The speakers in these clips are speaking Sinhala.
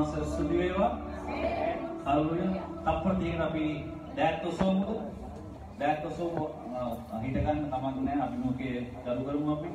වහන්සේ ස්තුති වේවා. හල්ලුයා. තප්පර තියෙන අපි දැත් ඔසවමුද? දැත් ඔසවමු හිට ගන්න කමක් නැහැ. අපි මොකේ ගරු කරමු අපි.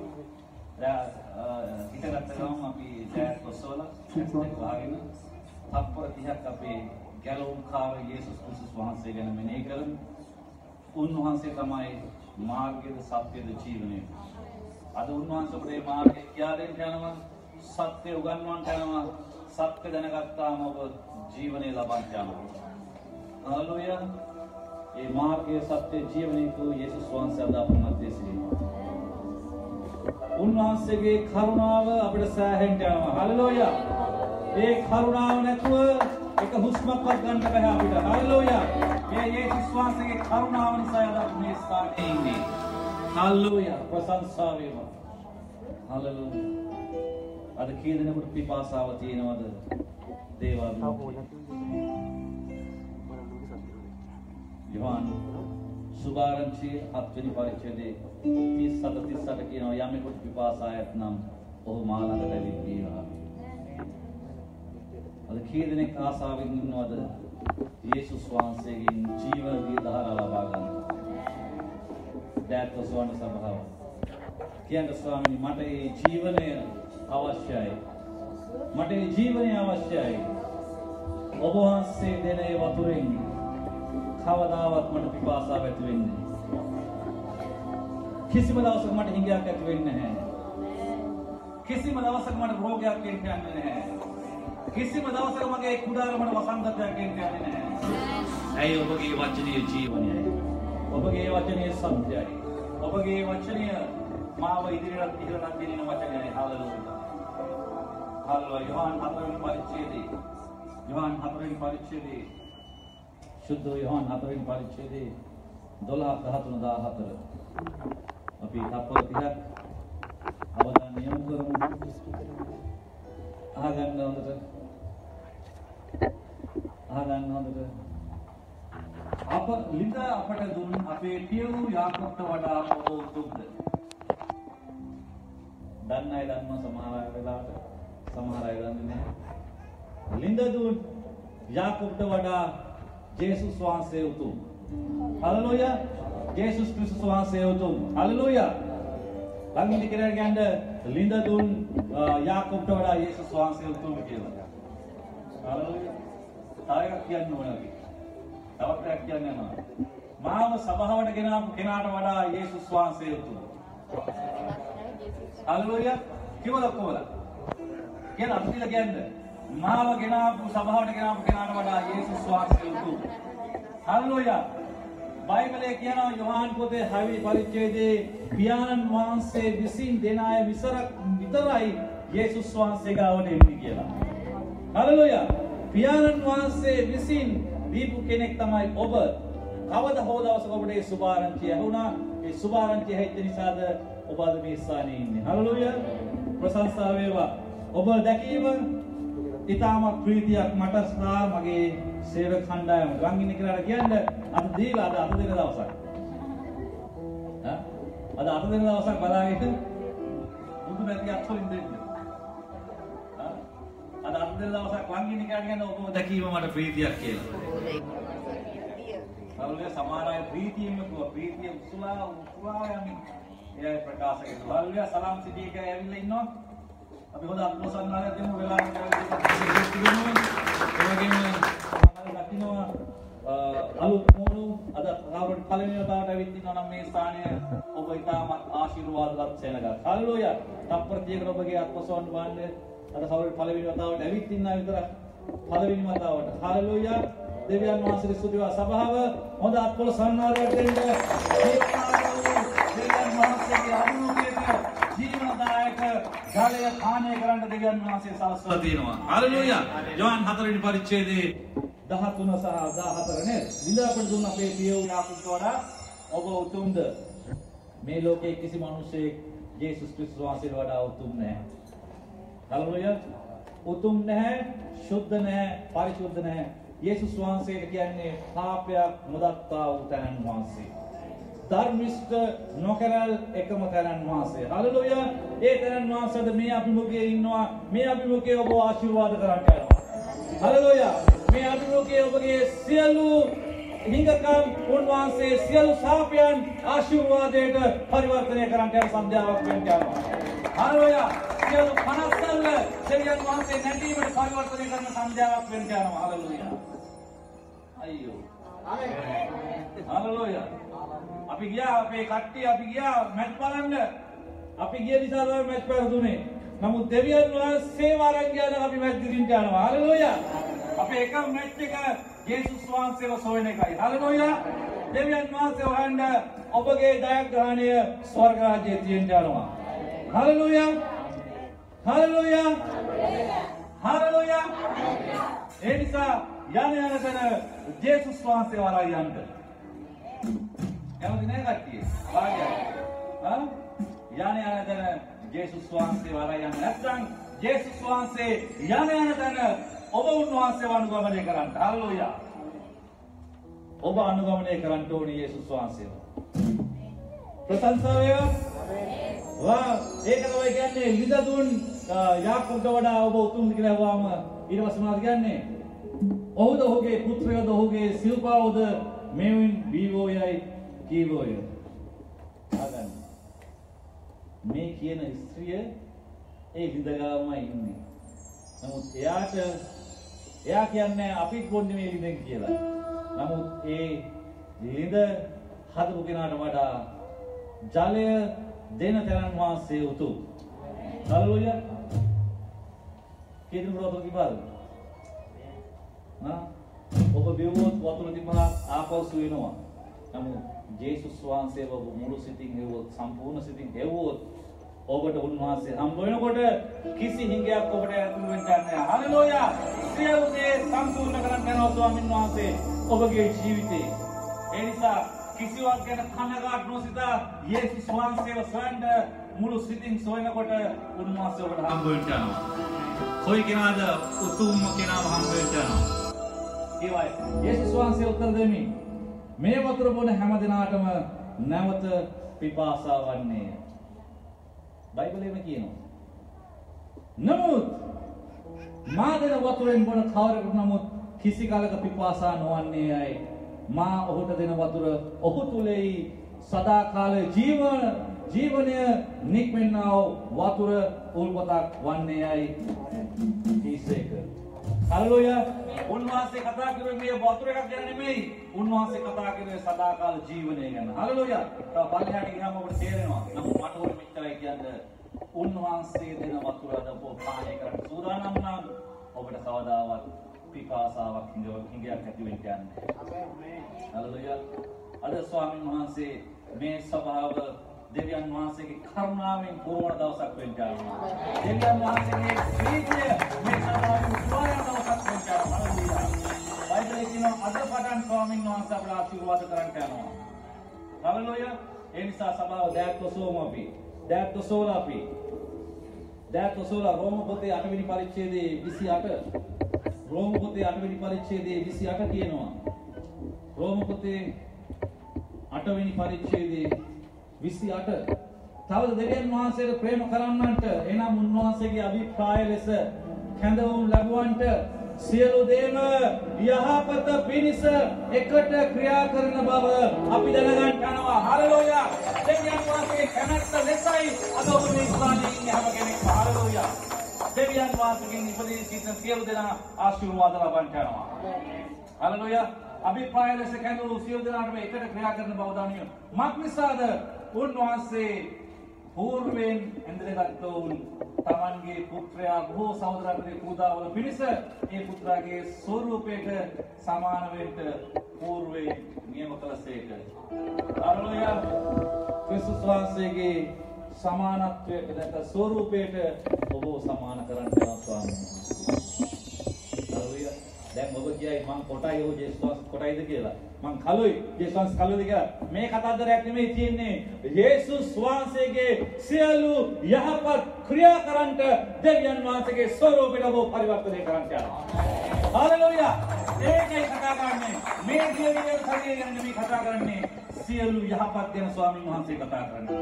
හිටගත්ත ගමන් අපි දැත් ඔසවලා වහගෙන තප්පර 30ක් අපේ ගැලවුම් කාර යේසුස් ක්‍රිස්තුස් වහන්සේ ගැන මෙනෙහි කරමු. උන්වහන්සේ තමයි මාර්ගයද සත්‍යද ජීවනය. අද උන්වහන්සේ අපේ මාර්ගය කියා දෙන්න යනවා. සත්‍ය උගන්වන්නට යනවා. සත්‍ය දැනගත්තාම ඔබ ජීවනය ලබන්න යනවා. හල්ලුයා. මේ මාර්ගයේ සත්‍ය ජීවනයේ තු යේසුස් වහන්සේ අද අපට මැදේ සිටිනවා. උන්වහන්සේගේ කරුණාව අපිට සෑහෙන්න යනවා. හල්ලුයා. මේ කරුණාව නැතුව එක හුස්මක්වත් ගන්න බෑ අපිට. හල්ලුයා. මේ යේසුස් වහන්සේගේ කරුණාව නිසා අද මේ ස්ථානයේ ඉන්නේ. හල්ලුයා. ප්‍රශංසා වේවා. හල්ලුයා. අද කී දෙනෙකුට පිපාසාව තියෙනවද? දේවාලය. යෝහන් සුභාරංචි 7 වෙනි පරිච්ඡේදයේ 37 කියනවා යමෙකුට පිපාසාවක් නම් ඔහු මා ළඟට ඇවිත් කියනවා. අද කී දෙනෙක් ආසාවෙන් ඉන්නවද යේසුස් වහන්සේගෙන් ජීවනයේ දහර ලබා ගන්න? දැත් ඔසවන සභාව. කියන්න ස්වාමීනි මට මේ ජීවනය අවශ්‍යයි. මට මේ ජීවනය අවශ්‍යයි. ඔබ වහන්සේ දෙන ඒ වතුරෙන් කවදාවත් මට පිපාසාවක් ඇති වෙන්නේ නැහැ. කිසිම දවසක මට හිඟයක් ඇති වෙන්නේ නැහැ. කිසිම දවසක මට රෝගයක් එන්නේ නැහැ. කිසිම දවසක මගේ කුඩාරමට වසංගතයක් එන්නේ නැහැ. ඇයි ඔබගේ වචනීය ජීවනයයි. ඔබගේ වචනීය සත්‍යයි. ඔබගේ වචනීය මාව ඉදිරියට ඉහළට ගෙනියන වචනයයි. හල්ලුයා. හල්ලුයා. යෝහන් 4 වෙනි පරිච්ඡේදයේ යෝහන් 4 වෙනි පරිච්ඡේදයේ शुद्ध योहान 4 वेनी परिच्छेदයේ 12 13 14 අපි තප්පර 30ක් අවධානය යොමු කරමු. අහගන්න හොඳට. අප ලිඳ අපට දුන් අපේ පියවරු යාකෝබ්ට වඩා ඔබ උතුම්ද? දන්නයි දන්නවා සමහර අය වෙලාවට සමහර අය දන්නේ නැහැ. ලිඳ දුන් යාකෝබ්ට වඩා යේසුස් වහන්සේ උතුම්. හල්ලුයා. යේසුස් ක්‍රිස්තුස් වහන්සේ උතුම්. හල්ලුයා. ළඟින් ඉඳගෙන ගන්න ලිඳ දුන් යාකෝබ්ට වඩා යේසුස් වහන්සේ උතුම් කියලා. හල්ලුයා. තව එකක් කියන්න ඕන අපි. තවත් එකක් කියන්න යනවා. මාව සභාවට ගෙනාපු කෙනාට වඩා යේසුස් වහන්සේ උතුම්. හල්ලුයා. කිව්වද කොහොමද? කියන අපිට කියන්නේ මාව ගෙනාපු සභාවට ගෙනාපු කෙනාට වඩා යේසුස් වහන්සේ උතුම්. හල්ලුයා. බයිබලයේ කියනවා යෝහන් පොතේ 6 වෙනි පරිච්ඡේදයේ පියාණන් වහන්සේ විසින් දෙන අය විතරයි යේසුස් වහන්සේ ගාවට එන්නේ කියලා. හල්ලුයා. පියාණන් වහන්සේ විසින් දීපු කෙනෙක් තමයි ඔබ. කවදා හෝ දවසක ඔබට ඒ සුභාරංචිය ඇහුණා. ඒ සුභාරංචිය ඇහිච්ච නිසාද ඔබ අද මේ ස්ථානයේ ඉන්නේ. හල්ලුයා. ප්‍රශංසා වේවා. ඔබ දැකීම ඉතාමත් ප්‍රීතියක් මට සහ මගේ සේවක කණ්ඩායම ළඟින් ඉඳලා කියන්නේ අද දීලා අද 8 දින දවසක්. අද 8 දින දවසක් බලාගෙන බුදු මැතියක් තොලින් දෙන්න. අද 8 දින දවසක් ළඟින් ඉඳලා කියන්නේ ඔබ දැකීම මට ප්‍රීතියක් කියලා. හල්ලුයා. සමහර අය ප්‍රීතියෙන්ම කිව්වා ප්‍රීතිය උසුලා යමින් එයා ප්‍රකාශ කරනවා. හල්ලුයා. සලාම් සිටි එක ඇවිල්ලා ඉන්නවා. අපි හොඳ අත්මසන්නාලයක් දෙමු වෙලාවට කරලා අලුත් මොණු අද කවුරුත් පළවෙනි වතාවට ඇවිත් ඉන්නවා නම් මේ ස්ථානය ඔබ ඉතාමත් ආශිර්වාදවත් සෙනගක්. හල්ලුයා. තප්පර 30කට ඔබගේ අත්මසවන්න බාන්නේ අද කවුරුත් පළවෙනි වතාවට ඇවිත් ඉන්නා විතර පළවෙනි වතාවට. හල්ලුයා. දෙවියන් වහන්සේගේ ස්තුතිවා සභාව හොඳ අත්පොළ සන්නාදයක් දෙන්න. දෙවියන් වහන්සේගේ අනුමෝදනය ජීවනදායක ජලය පානය කරන්න දෙවියන් වහන්සේ සලස්වලා තියෙනවා. හල්ලුයා. යෝහන් 4 වෙනි පරිච්ඡේදයේ 13 සහ 14 නේද? විඳාපට දුන්න අපේ පියවරු යාකෝබ්ට වඩා ඔබ උතුම්ද? මේ ලෝකයේ කිසි මිනිසෙක් යේසුස් ක්‍රිස්තුස් වහන්සේට වඩා උතුම් නැහැ. හල්ලුයා. උතුම් නැහැ, සුද්ධ නැහැ, පරිශුද්ධ නැහැ. යේසුස් වහන්සේට කියන්නේ පාපයක් නොදත්තා වූ තැනන් වහන්සේ. ධර්මිෂ්ඨ නොකරල් එකම තැනන් වහන්සේ. හල්ලුයා. ඒ තැනන් වහන්සේද මේ අභිමුඛයේ ඉන්නවා. මේ අභිමුඛයේ ඔබ ආශිර්වාද කරන්න යනවා. हालेलुया මේ අනුරෝගයේ ඔබගේ සියලු හිඟකම් උන්වහන්සේ සියලු සාපයන් ආශිර්වාදයට පරිවර්තනය කරන්නට යන සන්ධ්‍යාවක් වෙන්න යනවා. हालेलुया සියලු කනස්සල්ල දෙවියන් වහන්සේ නැටීමට පරිවර්තනය කරන සන්ධ්‍යාවක් වෙන්න යනවා. हालेलुया අයියෝ ආමේන් हालेलुया අපි ගියා අපේ කට්ටිය අපි ගියා මැච් බලන්න අපි ගිය නිසා තමයි මැච් පෙරදුනේ. නමුත් දෙවියන් වහන්සේ වරන් ගියාද අපි මැච් දිරින්න යනවා. हालेलुया අපේ එකම මැච් එක යේසුස් වහන්සේව සොයන එකයි. हालेलुया දෙවියන් වහන්සේ වහන්න ඔබගේ ජයග්‍රහණය ස්වර්ග රාජ්‍යයේ තියෙන්න යනවා. हालेलुया हालेलुया हालेलुया ඒ නිසා යන තැන යේසුස් වහන්සේ වරයි යන්න. කැමති නැහැ කට්ටිය? වාග්යයි. යන තැන යේසුස් වහන්සේ වරයි යන්න. නැත්නම් යේසුස් වහන්සේ යන තැන ඔබ උන්වහන්සේව අනුගමනය කරන්න. हालेलुया ඔබ අනුගමනය කරන්න ඕනේ යේසුස් වහන්සේව. ප්‍රශංසා වේවා. වා ඒක තමයි කියන්නේ විදතුන් යාකෝබ්ට වඩා ඔබ උතුම්ද කියලා හුවාම ඊට පස්සේ මොනවද කියන්නේ? ඔහුද ඔහුගේ පුත්‍රයෝද ඔහුගේ සිව්පාවෝද මෙවින් බීවෝයයි කීවෝය. ආගන්න මේ කියන ස්ත්‍රිය ඒ විදගාමයි ඉන්නේ. නමුත් එයා කියන්නේ අපිත් බොන්නේ මේ ලිඳෙන් කියලා. නමුත් ඒ ලිඳ හදපු කෙනාට වඩා ජලය දෙන තරම් වාසයේ උතුම්. हालेलुया කේන්ද්‍ර වතුර තිබාද? ඔබ බිව්වොත් වතුර තිබහා ආපසු එනවා. නමුත් ජේසුස් වහන්සේව මුළු සිතින් හෙව්වොත් සම්පූර්ණ සිතින් හෙව්වොත් ඔබට උන්වහන්සේ හම්බ වෙනකොට කිසි හිඟයක් ඔබට ඇතුළු වෙන්න නැහැ. हालेलुया සියලු දේ සම්පූර්ණ කරන්න යනවා ස්වාමීන් වහන්සේ ඔබගේ ජීවිතේ. ඒ නිසා කිසිවක් ගැන කනගාටු නොසිතා යේසුස් වහන්සේව සොයන්න මුළු සිතින් සොයනකොට උන්වහන්සේ ඔබට හම්බ වෙන්න යනවා. කොයි කෙනාද උතුම්ම කෙනාව හම්බ වෙන්න යනවා. ඒවයි යේසුස් වහන්සේ උත්තර දෙමින් මේ වතුර බොන හැම දිනාටම නැවත පිපාසා වන්නේය. බයිබලෙම කියනවා. නමුත් මා දෙන වතුරෙන් බොන කවරෙකුට නමුත් කිසි කාලක පිපාසා නොවන්නේ අය. මා ඔහුට දෙන වතුර ඔහු තුලෙහි සදාකාල ජීවනය නික්මෙන්නා වතුර උල්පතක් වන්නේ අය. ඊසේක. हालेलुया උන්වහන්සේ කතා කරුවේ මේ වතුර එකක් ගැන නෙමෙයි. උන්වහන්සේ කතා කරුවේ සදාකාල ජීවනය ගැන. हालेलुया තව පල්ලෙහාට ගියාම ඔබට තේරෙනවා. නමුත් මට ඕනේ මෙච්චරයි කියන්නේ උන්වහන්සේ දෙන වතුර අද ඔබ පානය කරන්න සූදානම් නම් ඔබට කවදාවත් පිපාසාවක් හිඟයක් ඇති වෙන්න යන්නේ නැහැ. हालेलुया අද ස්වාමීන් වහන්සේ මේ ස්වභාව දෙවියන් වහන්සේගේ කරුණාවෙන් පුරවන දවසක් වෙන්න යනවා. දෙවියන් වහන්සේගේ ප්‍රීතිය මේ සදාවෙන් පුරවන දවසක් වෙන්න යනවා. हालेलुया බයිබලයේ කියනවා අද පටන් ස්වාමීන් වහන්සේ අපට ආශිර්වාද කරන්න යනවා. हालेलुया ඒ නිසා සභාව දැක්කසෝලා රෝම පොතේ 8 වෙනි පරිච්ඡේදයේ 28 රෝම පොතේ 8 වෙනි පරිච්ඡේදයේ 28 කියනවා. රෝම පොතේ 8 වෙනි පරිච්ඡේදයේ 28 තවද දෙවියන් වහන්සේට ප්‍රේම කරන්නන්ට එනම් උන්වහන්සේගේ අභිප්‍රාය ලෙස කැඳවුම් ලැබුවන්ට සියලු දේම යහපත පිණිස එකට ක්‍රියා කරන බව අපි දැනගන්න යනවා. हालेलुया දෙවියන් වහන්සේ කැමැත්ත ලෙසයි අද ඔබ මේ ස්ථානයේ ඉන්න හැම කෙනෙක්ම हालेलुया දෙවියන් වහන්සේගෙන් ඉපදී සිටින සියලු දෙනා ආශිර්වාද ලබන්න යනවා. हालेलुया අභිප්‍රාය ලෙස කැඳවු සියලු දෙනාටම එකට ක්‍රියා කරන බව දනිය. මක්නිසාද උන්වහන්සේ పూర్වෙන් ඇඳගත්තුන් තමන්ගේ පුත්‍රයා බොහෝ සහෝදරයන්ගේ පූජාවල පිණිස ඒ පුත්‍රයාගේ ස්වරූපයට සමාන වෙන්න పూర్වෙන් නියම කළසේක. हालेलुया ක්‍රිස්තුස් වහන්සේගේ සමානත්වයට නැත්නම් ස්වරූපයට ඔබ සමාන කරන්න යනවා ස්වාමීන් වහන්සේ. हालेलुया දැන් ඔබ කියයි මං කොටයි හෝ ජේසුස් කොටයිද කියලා. මං කලුයි ජේසුස් කලුයිද කියලා. මේ කතාන්දරයක් නෙමෙයි තියෙන්නේ. යේසුස් වහන්සේගේ සියලු යහපත් ක්‍රියා කරන්ට දෙවියන් වහන්සේගේ ස්වරූපයට ඔබ පරිවර්තනය කරන්න යනවා. हालेलुया ඒකයි කතා කරන්නේ. මේ දියවිලේ කඩේ ගැන නෙමෙයි කතා කරන්නේ. සියලු යහපත් ගැන ස්වාමීන් වහන්සේ කතා කරන්නේ.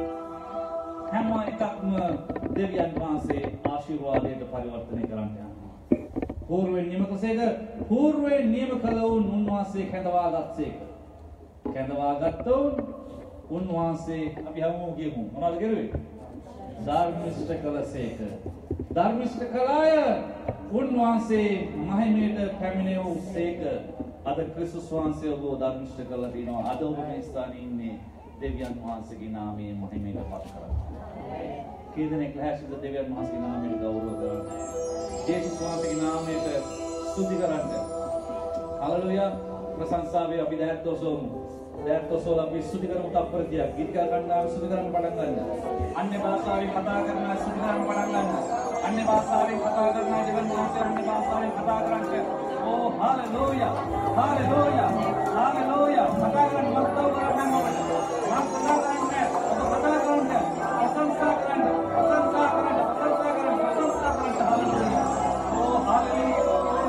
හැම එකක්ම දෙවියන් වහන්සේ ආශිර්වාදයට පරිවර්තනය කරන්න යනවා. పూర్වෙන් නියම කළසේක పూర్වෙන් නියම කළ වූ උන්වහන්සේ කැඳවාගත්සේක කැඳවාගත්තෝ උන්වහන්සේ අපි හැමෝම කියමු මොනවද කරුවේ ධර්මිෂ්ඨ කළසේක ධර්මිෂ්ඨ කළාය උන්වහන්සේ මහිමයට පැමිණෙව්සේක අද ක්‍රිස්තුස් වහන්සේ ඔබ ධර්මිෂ්ඨ කළා දිනවා අද ඔබ මේ ස්ථානයේ ඉන්නේ දෙවියන් වහන්සේගේ නාමයෙන් මහිමයට පත් කරගන්න කී දෙනෙක් ලැහැස්තිද දෙවියන් වහන්සේගේ නාමයට ගෞරව කරන්න යේසුස් වහන්සේගේ නාමයට ස්තුති කරන්න හලෙලූයා ප්‍රශංසාවේ අපි දැත්තෝසෝල අපි ස්තුති කරමු තප්පරතියක් ගීත ගන්නාව ස්තුති කරන්න පටන් ගන්න අන්‍ය භාෂාවෙන් කතා කරනවා ස්තුති කරන්න පටන් ගන්න අන්‍ය භාෂාවෙන් කතා කරනවා දෙවියන් වහන්සේ අන්‍ය භාෂාවෙන් කතා කරන්නේ Oh, hallelujah, hallelujah, hallelujah. Kata කරන්න වස්තව කරන්න ඕනේ. මම කතා කරන්නේ, ඔබ කතා කරන්නේ. ප්‍රශංසා කරන්න, ප්‍රශංසා කරන්න, ප්‍රශංසා කරන්න, ප්‍රශංසා කරන්න. hallelujah. Oh, hallelujah.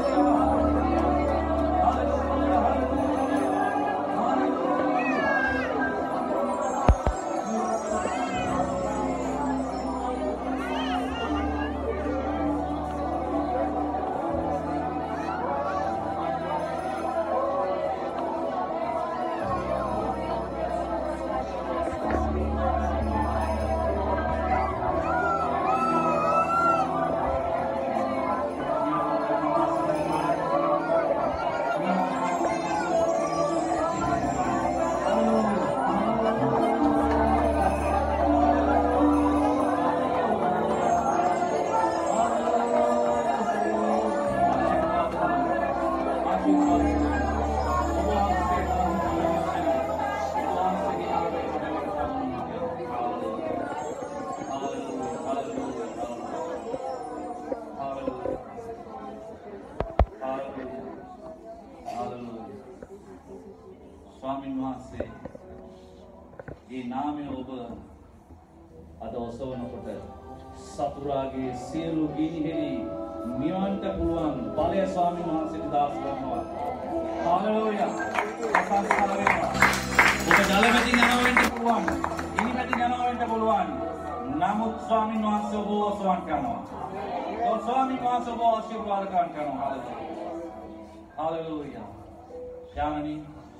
සියලු ගිනිහෙලි නිවන්ට පුළුවන් බලය ස්වාමීන් වහන්සේට දාස් කරනවා. හාලෙලූයා. ප්‍රශංසා වේවා. ඔබ ජලමැදින් යනවා වෙන්න පුළුවන්. ගිනිමැදින් යනවා වෙන්න පුළුවන්. නමුත් ස්වාමීන් වහන්සේ ඔබ ඔසවන්න කරනවා. ඒ ස්වාමීන් වහන්සේ ඔබ ආශිර්වාද කරනවා. හාලෙලූයා. හාලෙලූයා. ඥානනි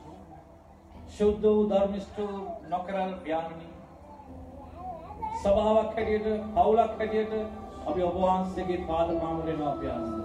සුද්ධ ධර්මිෂ්ඨ නොකරල් ඥානනි සභාවක් හැටියට පවුලක් හැටියට අපි ඔබ වහන්සේගේ පාද පාමුලේනවා අපි ආසන්න.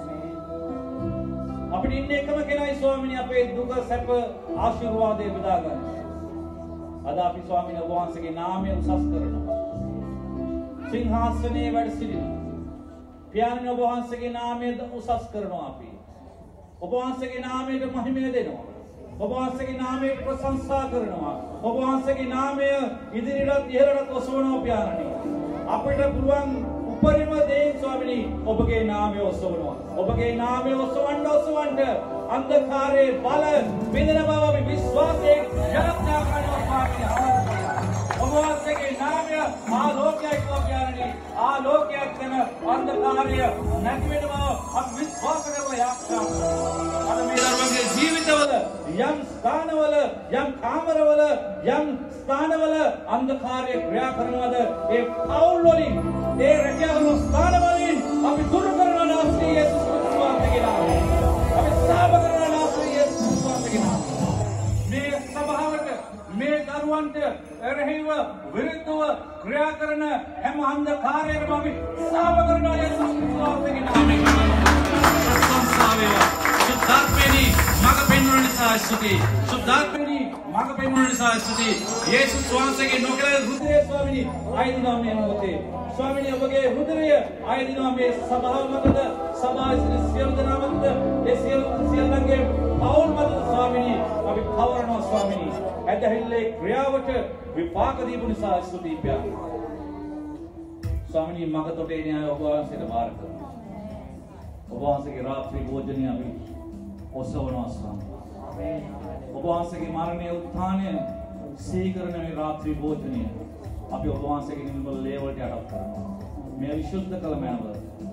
අපිට ඉන්න එකම කෙනයි ස්වාමීනි අපේ දුක සැප ආශිර්වාදේ බෙදා ගන්න. අද අපි ස්වාමීනි ඔබ වහන්සේගේ නාමය උසස් කරනවා. සිංහාසනයේ වැඩ සිටින පියාණන් ඔබ වහන්සේගේ නාමය උසස් කරනවා අපි. ඔබ වහන්සේගේ නාමයට මහිමය දෙනවා. ඔබ වහන්සේගේ නාමයට ප්‍රශංසා කරනවා. ඔබ වහන්සේගේ නාමය ඉදිරියට ඉහළට ඔසවනවා පියාණනි. අපිට පුළුවන් උපරිම දේ ස්වාමීනි ඔබගේ නාමය ඔසවනවා. ඔබගේ නාමය ඔසවන්න අන්ධකාරයේ බල බිඳින බව අපි විශ්වාසයෙන් යත්නා කරනවා ස්වාමීනි. ඔබ වහන්සේගේ නාමය ආලෝකයයි පියාණනි. ආලෝකයක් වෙන අන්ධකාරය නැති වෙන බව අපි විශ්වාස කරලා යාත්‍රා කරනවා. අද මේ දරුවන්ගේ ජීවිතවල යම් ස්ථානවල යම් කාමරවල යම් ස්ථානවල අන්ධකාරය ක්‍රියා කරනවද ඒ පවුල් වලින් ඒ රැකියාවල ස්ථාන වලින් අපි දුරු කරන නාමයේ යේසුස් ක්‍රිස්තුස් වහන්සේගේ නාමයෙන් අපි සාබ කරන නාමයේ යේසුස් වහන්සේගේ නාමයෙන් මේ සභාවට මේ දරුවන්ට එරෙහිව විරුද්ධව ක්‍රියා කරන හැම අන්ධකාරයකම අපි සාබ කරන යේසුස් ක්‍රිස්තුස් වහන්සේගේ නාමයෙන් ප්‍රශංසා වේවා. සුද්ධාත්මෙනි මඟ පෙන්වන නිසා ස්තුති. සුද්ධාත්මෙනි මඟ පෙන්වන නිසා ස්තුති. යේසුස් වහන්සේගේ නොකල රුධිරය ස්වාමීනි ආයදිනවා මේ මොහොතේ. ස්වාමීනි ඔබගේ රුධිරය ආයදිනවා මේ සභාව මතද සභාවේ සියලු දෙනා මතද ඒ සියල්ලන්ගේ පවුල් මතද ස්වාමීනි අපි කවරනවා ස්වාමීනි. ඇදහිල්ලේ ක්‍රියාවට විපාක දීපු නිසා ස්තුති පියා. ස්වාමීනි මඟ තොටේ න්යාය ඔබ වහන්සේට බාර කරනවා. ඔබ වහන්සේගේ රාත්‍රී භෝජනය අපි ඔසවනවා ස්වාමීනි. ඔබ වහන්සේගේ මරණය උත්ථානය සීකරන මේ රාත්‍රී භෝජනය අපි ඔබ වහන්සේගේ නිර්මල ලේවලට යටත් කරනවා. මේ විශුද්ධ කළ මැනව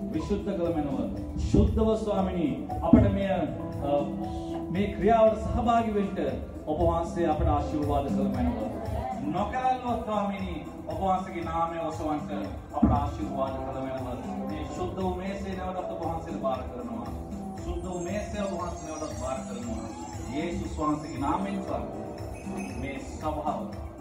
ශුද්ධව ස්වාමීනි අපිට මේ ක්‍රියාවට සහභාගී වෙන්න ඔබ වහන්සේ අපට ආශිර්වාද කළ මැනව. නොකරල්ව ස්වාමීනි ඔබ වහන්සේගේ නාමය ඔසවන්න අපට ආශිර්වාද කළ මැනව. මේ සුද්ධ උමේසේ නැවතත් ඔබ වහන්සේට බාර කරනවා. සුද්ධ උමේසේ ඔබ වහන්සේ නැවතත් බාර කරනවා. යේසුස් වහන්සේගේ නාමයෙන් මේ සභාව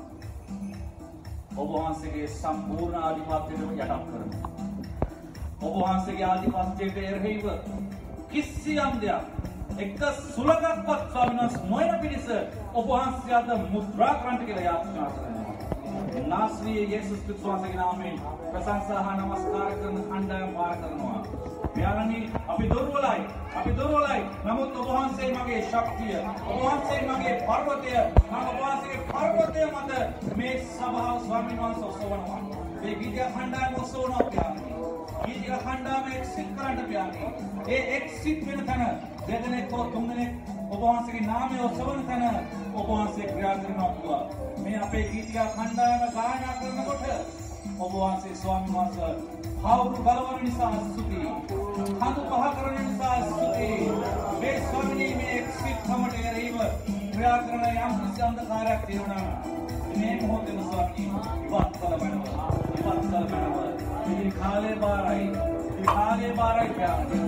ඔබ වහන්සේගේ සම්පූර්ණ ආධිපත්‍යයට යටත් කරනවා. ඔබ වහන්සේගේ ආධිපත්‍යයට එරෙහිව කිසියම් දෙයක් එක සුලකක්වත් ස්වාමීන් වහන්සේ නොයන පිණිස ඔබ වහන්සේ අද මුද්‍රා කරන්නට කියලා යාඥා කරනවා. नासरी येसुस क्रिस्තුස් වහන්සේගේ නාමයෙන් ප්‍රශංසා හා නමස්කාර කරන කණ්ඩායම වාර කරනවා. මෙයාණනි අපි දුර්වලයි. නමුත් ඔබ වහන්සේ මගේ ශක්තිය, ඔබ වහන්සේ මගේ පර්වතය, මම ඔබ වහන්සේගේ පර්වතය මත මේ සභාව ස්වාමීන් වහන්සේ ඔසවනවා. මේ ගීත කණ්ඩායම ඔසවනවා කියන්නේ. ගීත කණ්ඩායම එක්සිට් කරන්න කියන්නේ. ඒ එක්සිට් වෙන තැන දෙදෙනෙක් හෝ තුන්දෙනෙක් ඔබ වහන්සේගේ නාමය ඔසවන තැන ඔබ වහන්සේ ක්‍රියා කරනවා කිව්වා. මේ අපේ ගීතිකා කණ්ඩායම ගායනා කරනකොට ඔබ වහන්සේ ස්වාමීන් වහන්සේ කවුරු බලවන නිසා ස්තුතියි. කඳු පහ කරන නිසා ස්තුතියි. මේ ස්වාමීනි මේ එක්සිට් කමට එරෙහිව ක්‍රියා කරන යම් කිසි අන්ධකාරයක් තියෙනවා. මේ මොහොතේම ස්වාමීනි ඉවත් කළමනවා. ඉතින් කාලේ බාරයි. කියන්නේ.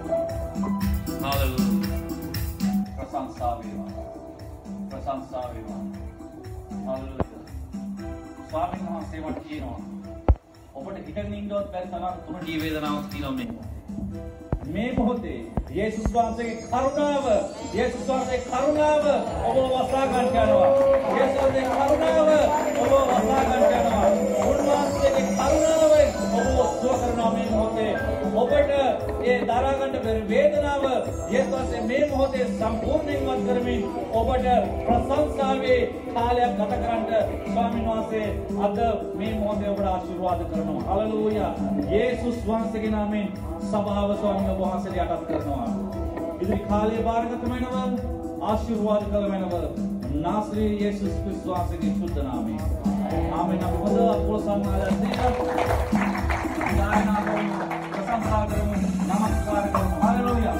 Hallelujah. ප්‍රශංසා වේවා. Hallelujah. ස්වාමීන් වහන්සේ වට කියනවා. ඔබට හිතගෙන ඉන්නවත් බැරි තරම් තුනී වේදනාවක් තියෙනවා මේ මොහොතේ යේසුස් වහන්සේගේ කරුණාව ඔබ වසා ගන්න යනවා. යේසුස්ගේ කරුණාව ඔබ වසා ගන්න යනවා. උන්වහන්සේගේ කරුණාවෙන් ඔබ සුව කරනවා මේ මොහොතේ. ඔබට ඒ දරා ගන්න බැරි වේදනාව යේසුස් මේ මොහොතේ සම්පූර්ණයෙන් වත් කරමින් ඔබට ප්‍රශංසාවේ කාලයක් ගත කරන්න ස්වාමීන් වහන්සේ අද මේ මොහොතේ ඔබට ආශිර්වාද කරනවා. හලෙලූයා. යේසුස් වහන්සේගේ නාමයෙන් සභාව ස්වාමීන් වහන්සේට යටත් කරනවා. ඉදිරි කාලයේ බාරගත වෙනව ආශිර්වාද කළ වෙනව නාසරී යේසුස් ක්‍රිස්තුස් වහන්සේගේ සුද්ධ නාමයෙන්. ආමෙන්. අප පොද අපෝ සම්මානයෙන් දායනා කරමු. ප්‍රශංසා කරමු. නමස්කාර කරමු. හලෙලූයා.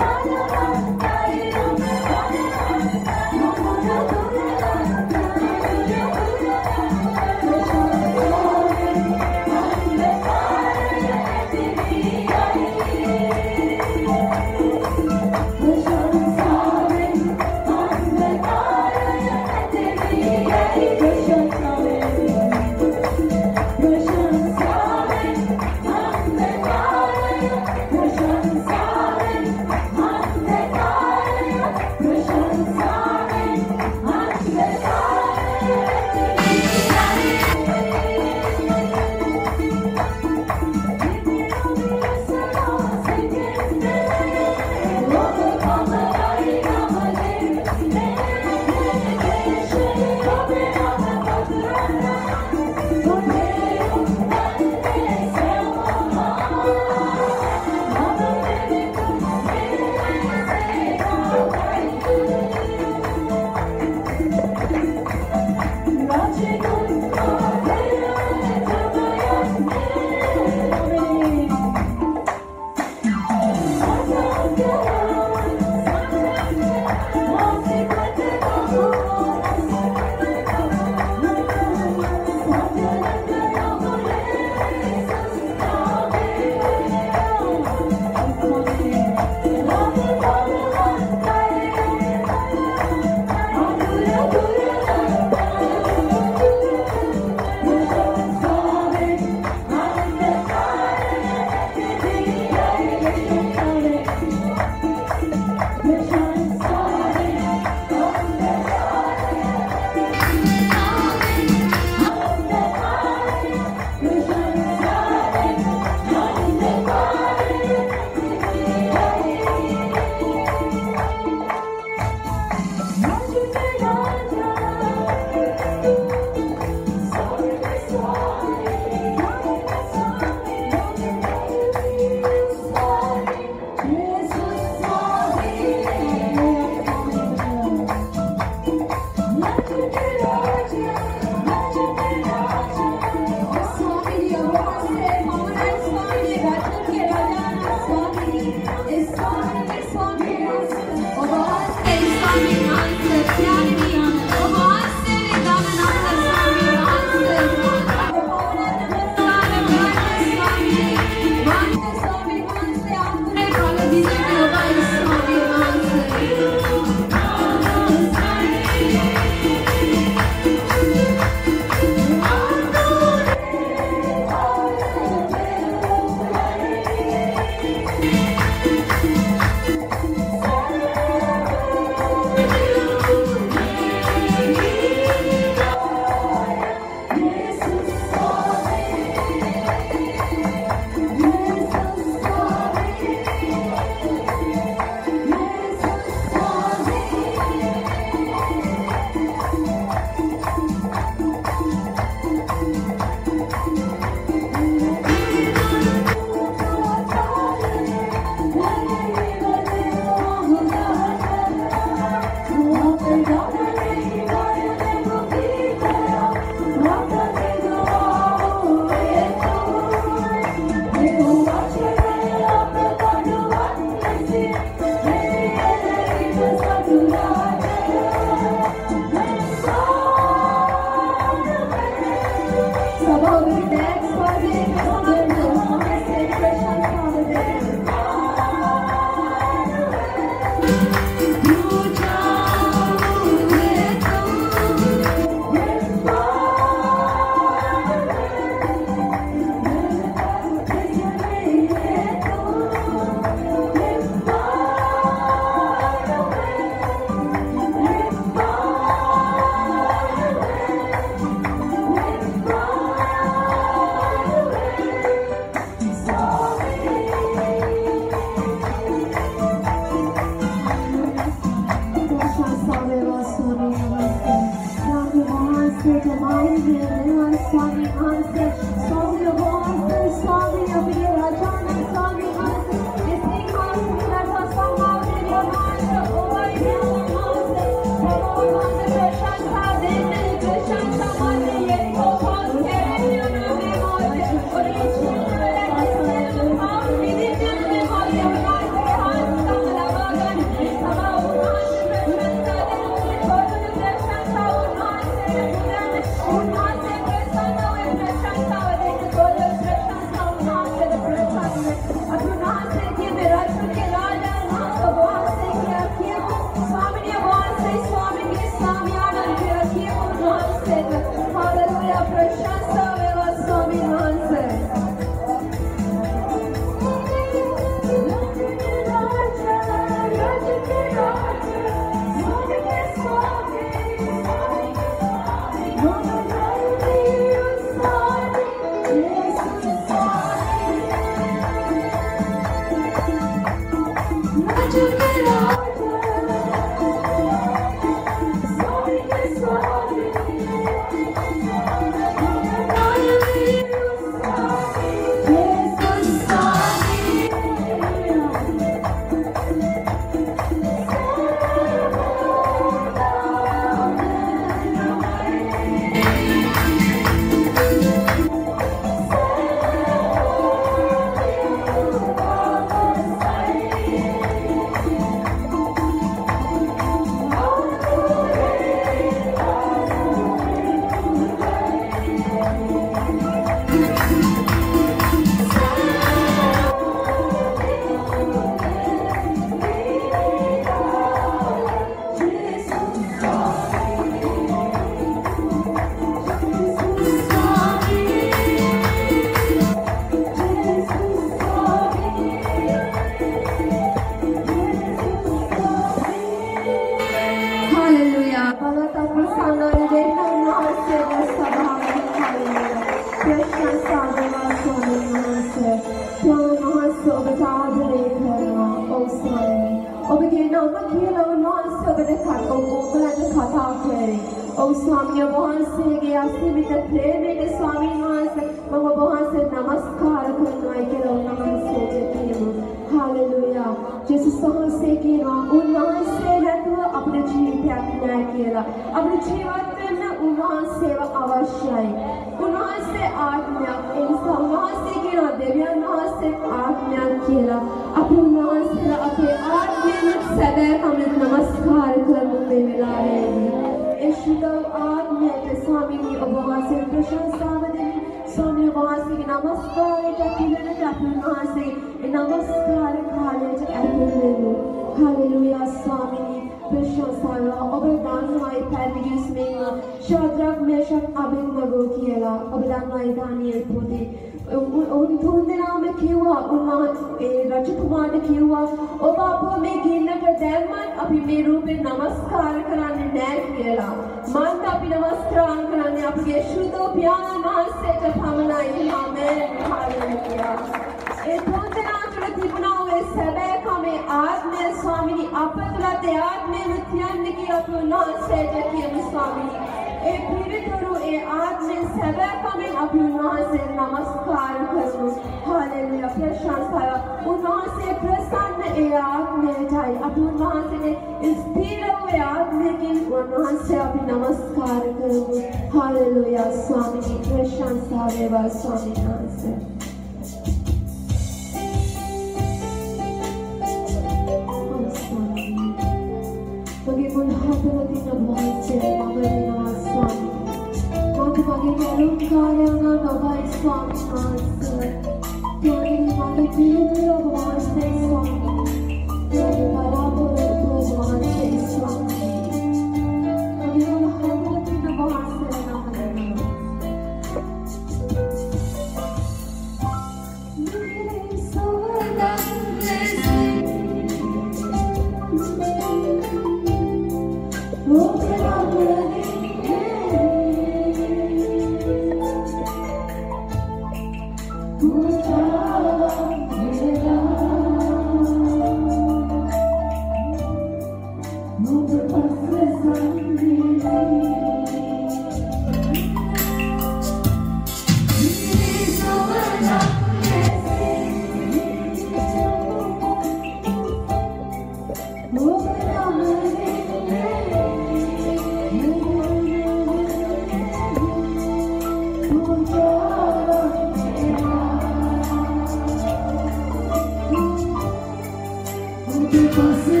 के पास